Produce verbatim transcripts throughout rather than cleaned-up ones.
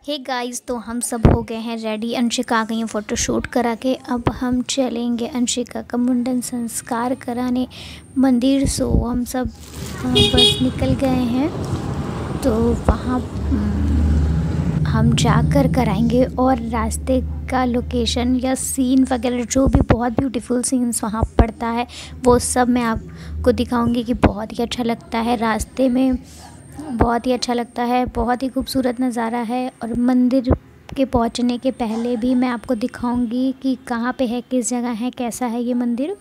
Hey guys, तो हम सब हो गए हैं रेडी। अंशिका आ गई है फ़ोटोशूट करा के। अब हम चलेंगे अंशिका का मुंडन संस्कार कराने मंदिर। सो हम सब बस निकल गए हैं, तो वहाँ हम जाकर कराएंगे। और रास्ते का लोकेशन या सीन वगैरह जो भी बहुत ब्यूटीफुल सीन्स वहाँ पड़ता है वो सब मैं आपको दिखाऊंगी कि बहुत ही अच्छा लगता है। रास्ते में बहुत ही अच्छा लगता है, बहुत ही खूबसूरत नज़ारा है। और मंदिर के पहुंचने के पहले भी मैं आपको दिखाऊंगी कि कहाँ पे है, किस जगह है, कैसा है ये मंदिर।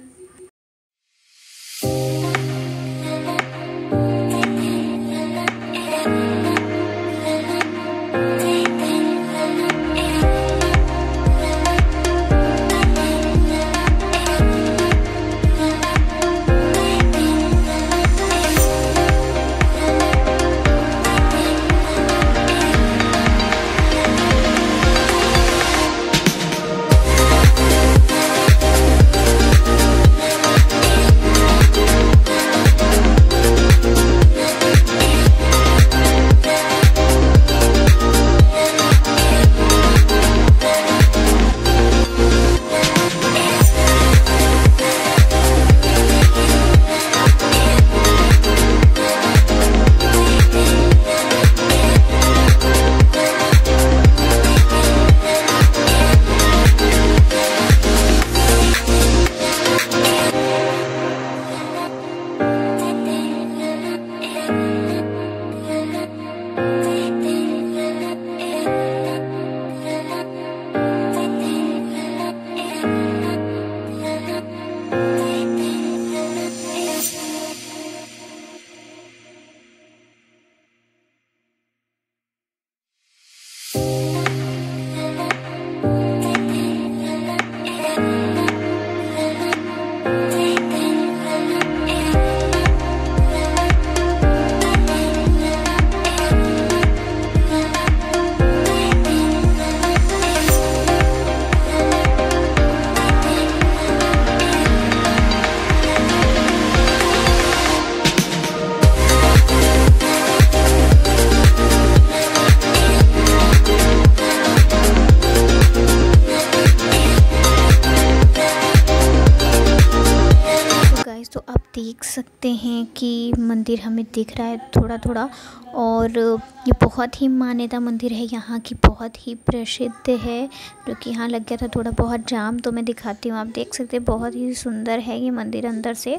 तो आप देख सकते हैं कि मंदिर हमें दिख रहा है थोड़ा थोड़ा। और ये बहुत ही मान्यता मंदिर है, यहाँ की बहुत ही प्रसिद्ध है। जो कि यहाँ लग गया था थोड़ा बहुत जाम, तो मैं दिखाती हूँ। आप देख सकते हैं बहुत ही सुंदर है ये मंदिर अंदर से।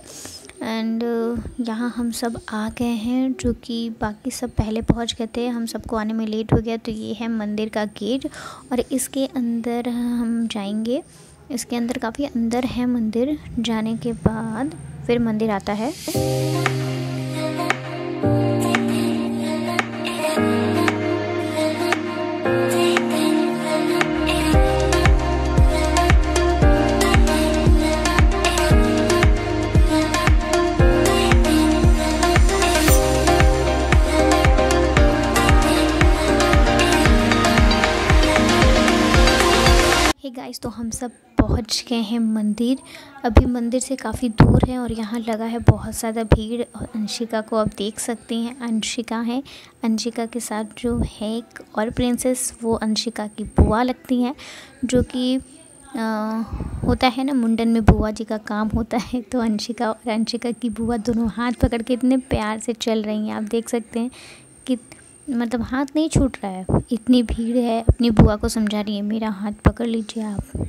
एंड यहाँ हम सब आ गए हैं, जो कि बाकी सब पहले पहुँच गए थे, हम सबको आने में लेट हो गया। तो ये है मंदिर का गेट और इसके अंदर हम जाएंगे। इसके अंदर काफ़ी अंदर है मंदिर, जाने के बाद फिर मंदिर आता है। हे गाइस, तो हम सब पहुंच गए हैं मंदिर। अभी मंदिर से काफ़ी दूर है और यहाँ लगा है बहुत ज़्यादा भीड़। और अंशिका को आप देख सकते हैं, अंशिका है। अंशिका के साथ जो है एक और प्रिंसेस, वो अंशिका की बुआ लगती हैं। जो कि होता है ना, मुंडन में बुआ जी का काम होता है। तो अंशिका और अंशिका की बुआ दोनों हाथ पकड़ के इतने प्यार से चल रही हैं, आप देख सकते हैं कि मतलब हाथ नहीं छूट रहा है, इतनी भीड़ है। अपनी बुआ को समझा रही है, मेरा हाथ पकड़ लीजिए आप।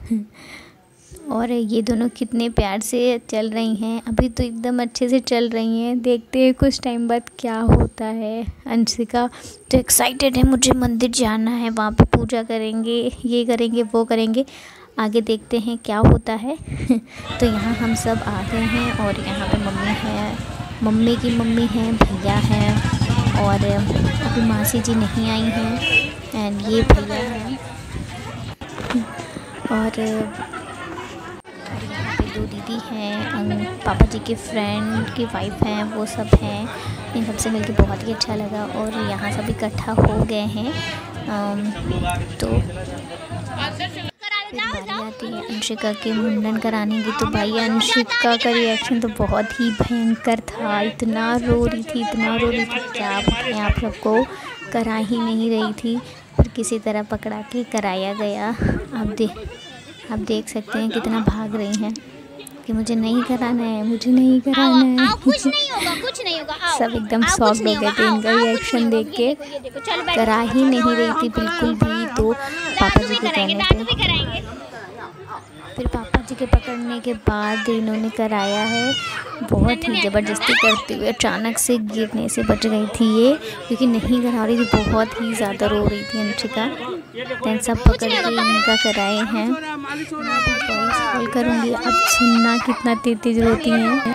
और ये दोनों कितने प्यार से चल रही हैं। अभी तो एकदम अच्छे से चल रही हैं, देखते हैं कुछ टाइम बाद क्या होता है। अंशिका तो एक्साइटेड है, मुझे मंदिर जाना है, वहाँ पे पूजा करेंगे, ये करेंगे, वो करेंगे। आगे देखते हैं क्या होता है। तो यहाँ हम सब आ गए हैं और यहाँ पे मम्मी है, मम्मी की मम्मी है, भैया हैं और अभी मासी जी नहीं आई हैं। एंड ये भैया हैं और यहाँ पे दो दीदी हैं, पापा जी के फ्रेंड की वाइफ हैं, वो सब हैं। इन सबसे मिलके बहुत ही अच्छा लगा। और यहाँ सब इकट्ठा हो गए हैं। तो फिर बारी आती है अंशिका के मुंडन कराने की। तो भाई अंशिका का रिएक्शन तो बहुत ही भयंकर था, इतना रो रही थी इतना रो रही थी क्या बताएं आप सबको, करा ही नहीं रही थी, पर किसी तरह पकड़ा के कराया गया। आप देख आप देख सकते हैं कितना भाग रही हैं कि मुझे नहीं कराना है मुझे नहीं कराना है। आओ, कुछ नहीं होगा कुछ नहीं होगा आओ, सब एकदम शॉक्ड हो गए थे इनका रिएक्शन देख के, करा ही नहीं रही थी बिल्कुल भी। तो पापा जी के कहने पे फिर पापा जी के पकड़ने के बाद इन्होंने कराया है। बहुत ही ज़बरदस्ती करते हुए अचानक से गिरने से बच गई थी ये, क्योंकि नहीं करा रही थी, बहुत ही ज़्यादा रो रही थी अंशिका। दैन सब पकड़ के इनका कराए हैं। वॉइस कॉल करूँगी, अब सुनना कितना तेज तेज रोती हैं।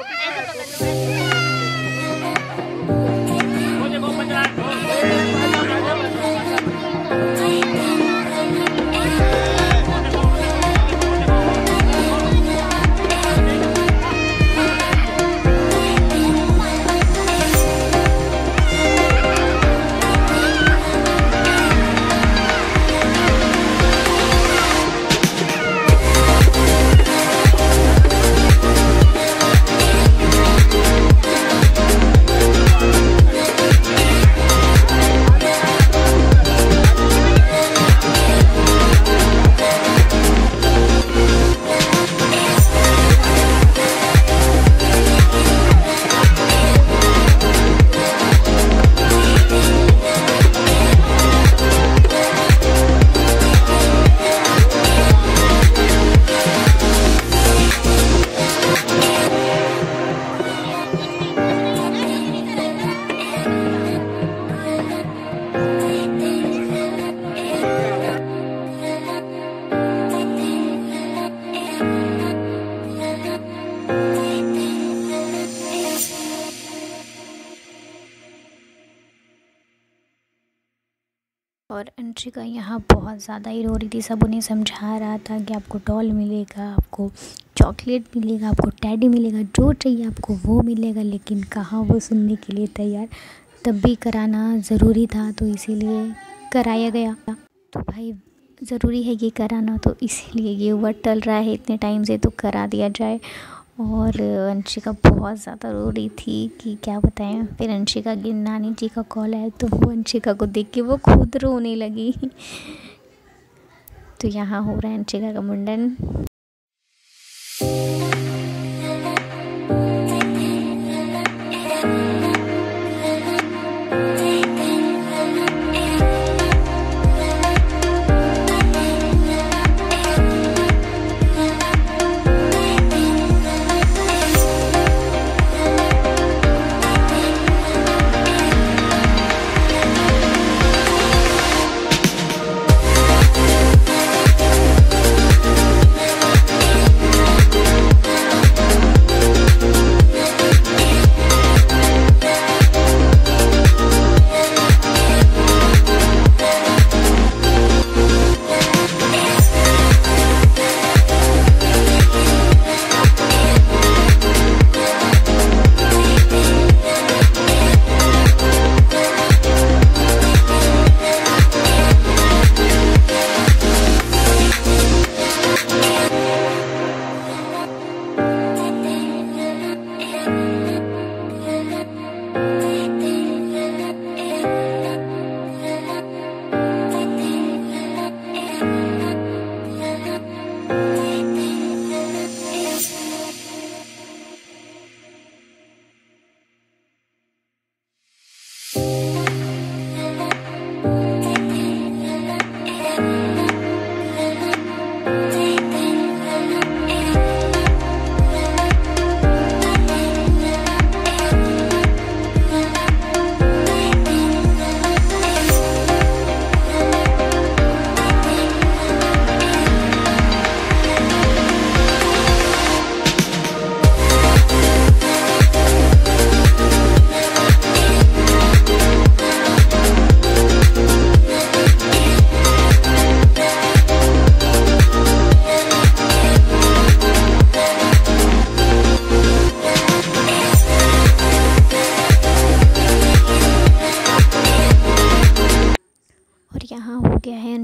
और अंशिका यहाँ बहुत ज़्यादा ही रो रही थी। सब उन्हें समझा रहा था कि आपको डॉल मिलेगा, आपको चॉकलेट मिलेगा, आपको टैडी मिलेगा, जो चाहिए आपको वो मिलेगा, लेकिन कहाँ वो सुनने के लिए तैयार। तब भी कराना ज़रूरी था तो इसीलिए कराया गया। तो भाई ज़रूरी है ये कराना, तो इसीलिए ये हुआ, टल रहा है इतने टाइम से तो करा दिया जाए। और अंशिका बहुत ज़्यादा रो रही थी कि क्या बताएं। फिर अंशिका की नानी जी का कॉल आया तो वो अंशिका को देख के वो खुद रोने लगी। तो यहाँ हो रहा है अंशिका का मुंडन।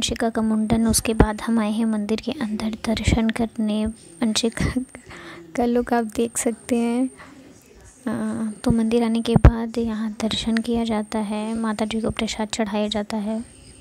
अंशिका का मुंडन। उसके बाद हम आए हैं मंदिर के अंदर दर्शन करने। अंशिका का लुक आप देख सकते हैं। आ, तो मंदिर आने के बाद यहाँ दर्शन किया जाता है, माता जी को प्रसाद चढ़ाया जाता है।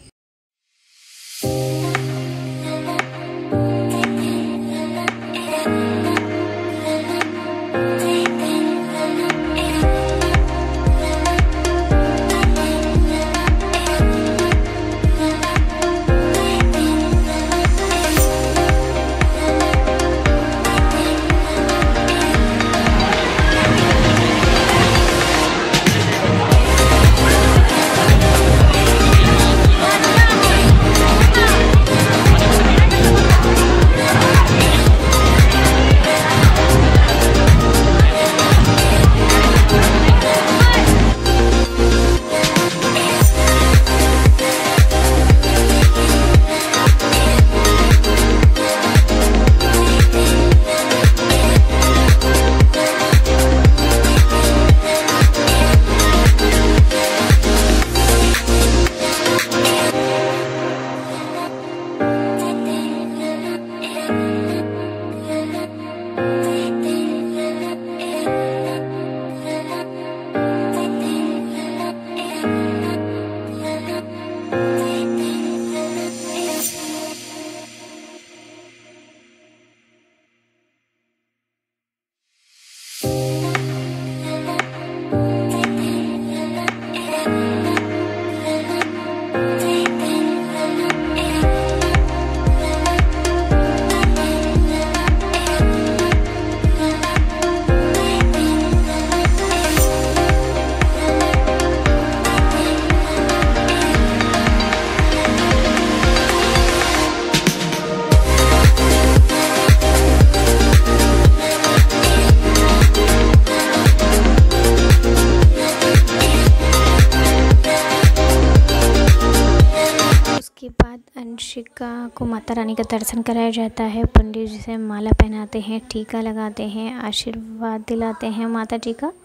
अंशिका को माता रानी का दर्शन कराया जाता है। पंडित जी से माला पहनाते हैं, टीका लगाते हैं, आशीर्वाद दिलाते हैं माता जी का।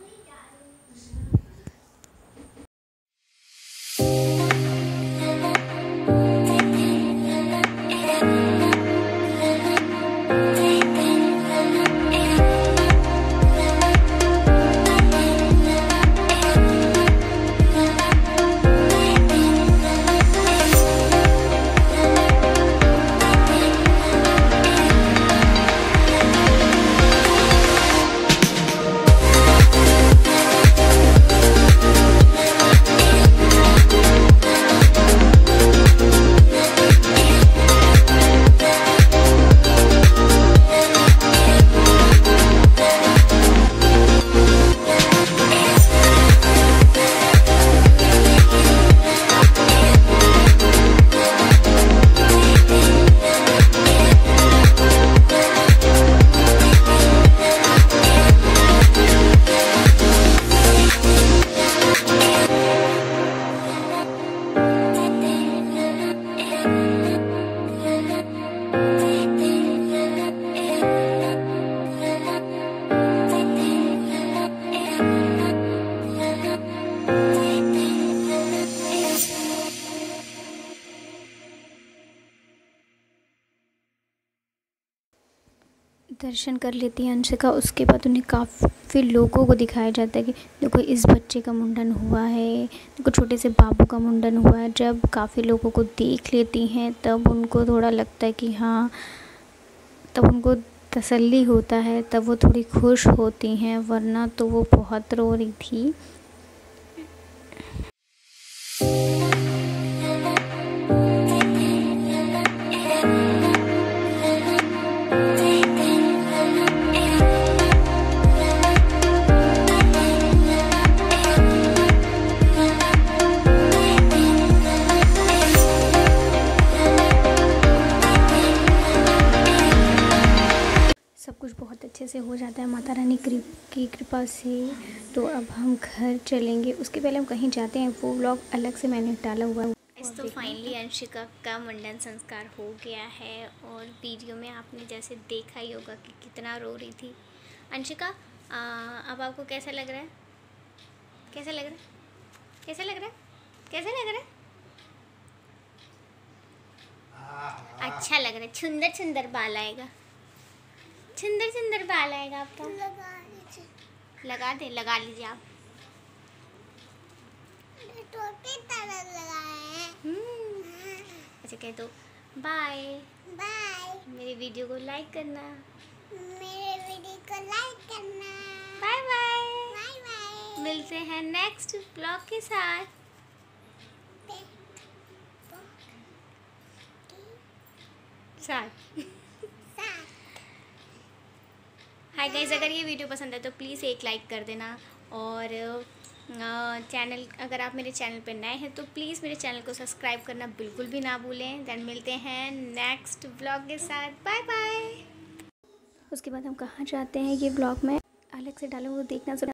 दर्शन कर लेती है अंशिका। उसके बाद उन्हें काफ़ी लोगों को दिखाया जाता है कि देखो इस बच्चे का मुंडन हुआ है, देखो छोटे से बाबू का मुंडन हुआ है। जब काफ़ी लोगों को देख लेती हैं तब उनको थोड़ा लगता है कि हाँ, तब उनको तसल्ली होता है, तब वो थोड़ी खुश होती हैं, वरना तो वो बहुत रो रही थी। सब कुछ बहुत अच्छे से हो जाता है माता रानी की कृपा से। तो अब हम घर चलेंगे, उसके पहले हम कहीं जाते हैं, वो व्लॉग अलग से मैंने डाला हुआ है। इस तो फाइनली अंशिका का मुंडन संस्कार हो गया है और वीडियो में आपने जैसे देखा ही होगा कि कितना रो रही थी अंशिका। आ, अब आपको कैसा लग रहा है? कैसा लग रहा है? कैसा लग रहा है? कैसा लग रहा है? अच्छा लग रहा है। सुंदर सुंदर बाल आएगा, सुंदर सुंदर बाल आएगा आपका। लगा दे, लगा लीजिए आप। टोपी तरह लगाए। अच्छा कह दो बाय बाय। मेरे वीडियो को लाइक करना। मेरे वीडियो को लाइक करना। Bye bye. Bye bye. मिलते हैं नेक्स्ट ब्लॉग के साथ। साथ हाय गाइस, अगर ये वीडियो पसंद है तो प्लीज़ एक लाइक कर देना, और चैनल अगर आप मेरे चैनल पर नए हैं तो प्लीज़ मेरे चैनल को सब्सक्राइब करना बिल्कुल भी ना भूलें। देन मिलते हैं नेक्स्ट ब्लॉग के साथ। Bye bye. उसके बाद हम कहाँ जाते हैं ये ब्लॉग में अलग से डालें, वो देखना ज़रूर।